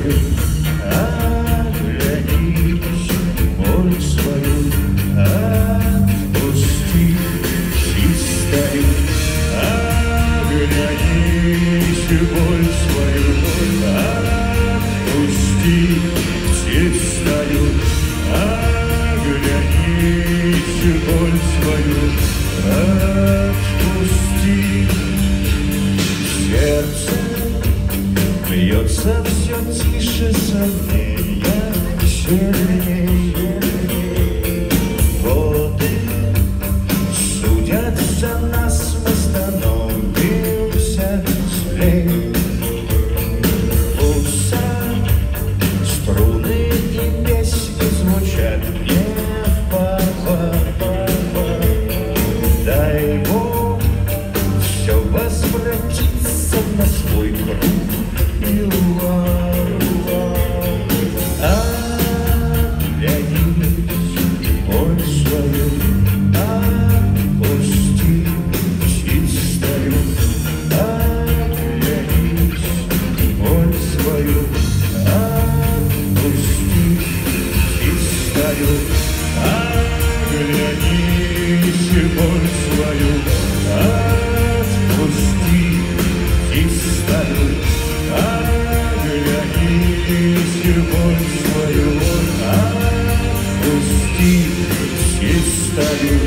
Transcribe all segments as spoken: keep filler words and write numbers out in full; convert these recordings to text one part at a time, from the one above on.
свою, оглянись, боль свою, отпусти чистою, оглянись, боль свою, отпусти чистою, оглянись, боль свою, отпусти. Сердце бьется все тише, сомнения сильнее. Годы судят за нас, мы становимся злее. Путся струны и песни звучат не в попад. Дай Бог все возвратится на свой круг и лад. Оглянись, боль свою, отпусти чистою, оглянись, боль свою, отпусти чистою, оглянись, боль свою, отпусти чистою, оглянись, боль свою, отпусти чистою.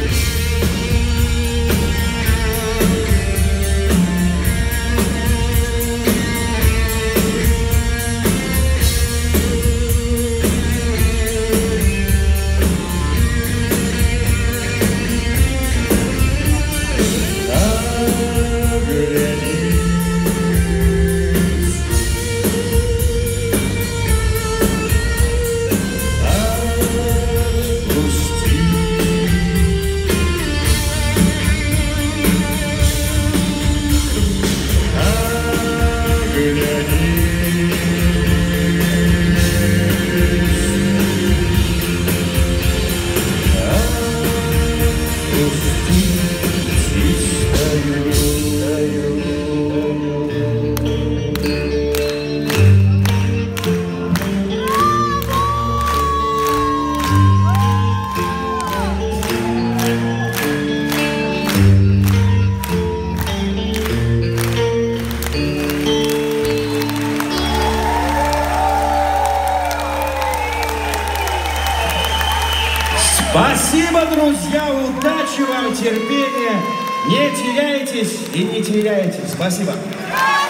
Спасибо, друзья, удачи вам, терпения, не теряйтесь и не теряйте. Спасибо.